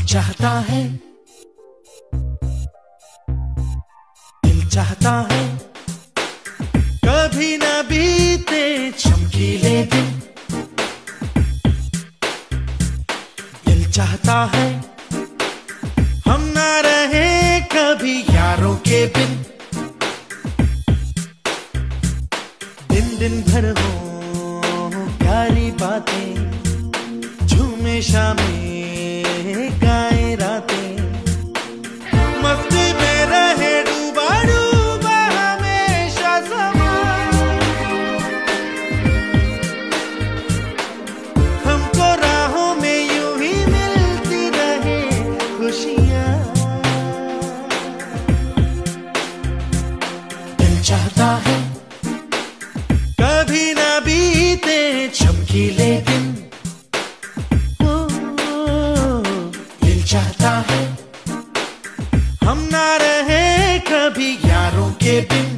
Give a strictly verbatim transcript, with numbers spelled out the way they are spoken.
चाहता है, दिल चाहता है कभी न बीते चमकीले दिन। दिल चाहता है हम ना रहे कभी यारों के बिन। दिन दिन भर हो प्यारी बातें, झूमे शामें गाए रातें, मस्ती में रहे डूबा डूबा हमेशा समा। हमको राहों में यूं ही मिलती रहे खुशियाँ। दिल चाहता है कभी ना बीते चमकीले दिन। चाहता है हम ना रहे कभी यारों के बिन।